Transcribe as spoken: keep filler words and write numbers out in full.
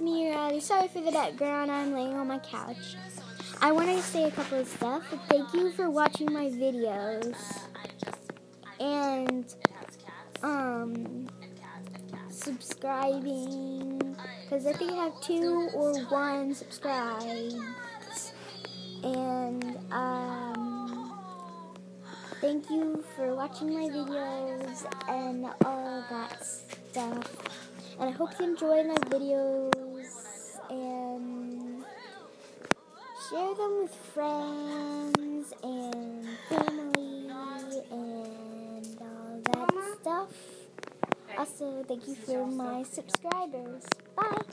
me, Rylee. Sorry for the background. I'm laying on my couch. I wanted to say a couple of stuff. Thank you for watching my videos. And, um, subscribing. Because I think I have two or one subscribed. And, um, thank you for watching my videos and all that stuff. And I hope you enjoy my videos and share them with friends and family and all that stuff. Also, thank you for my subscribers. Bye!